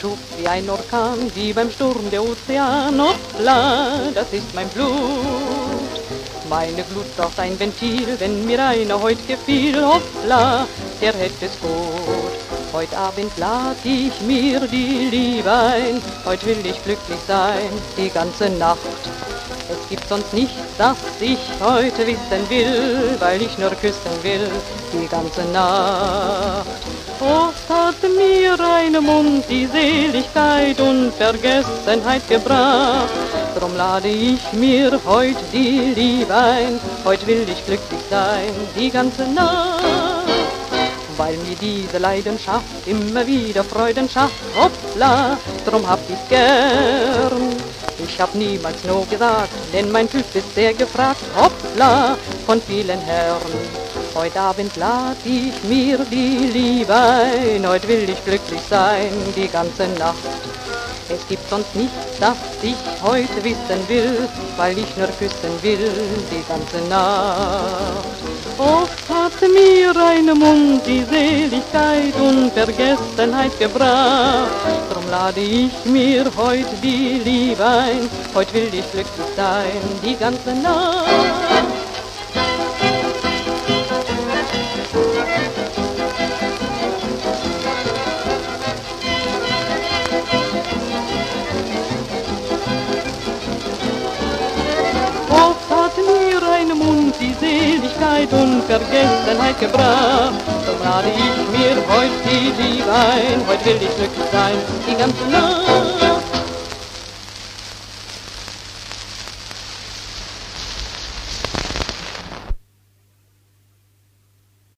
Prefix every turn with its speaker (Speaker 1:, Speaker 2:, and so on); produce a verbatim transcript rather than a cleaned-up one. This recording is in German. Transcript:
Speaker 1: tobt wie ein Orkan, wie beim Sturm der Ozean. Hoppla, das ist mein Blut. Meine Glut braucht ein Ventil, wenn mir einer heut gefiel. Hoppla, der hätte es gut. Heut Abend lad ich mir die Liebe ein, heut will ich glücklich sein, die ganze Nacht. Es gibt sonst nichts, das ich heute wissen will, weil ich nur küssen will, die ganze Nacht. Oft hat mir ein Mund die Seligkeit und Vergessenheit gebracht. Drum lade ich mir heut die Liebe ein, heut will ich glücklich sein, die ganze Nacht. Weil mir diese Leidenschaft immer wieder Freuden schafft, hoppla, drum hab ich's gern. Ich hab niemals no gesagt, denn mein Typ ist sehr gefragt, hoppla, von vielen Herren. Heut Abend lad ich mir die Liebe ein, heut will ich glücklich sein, die ganze Nacht. Es gibt sonst nichts, das ich heute wissen will, weil ich nur küssen will, die ganze Nacht. Oft hat mir ein Mund die Seligkeit und Vergessenheit gebracht. Drum lade ich mir heut die Liebe ein, heut will ich glücklich sein, die ganze Nacht. Mund die Seligkeit und Vergessenheit gebracht. So lade ich mir heut die Liebe ein, heut will ich glücklich sein, die ganze Nacht.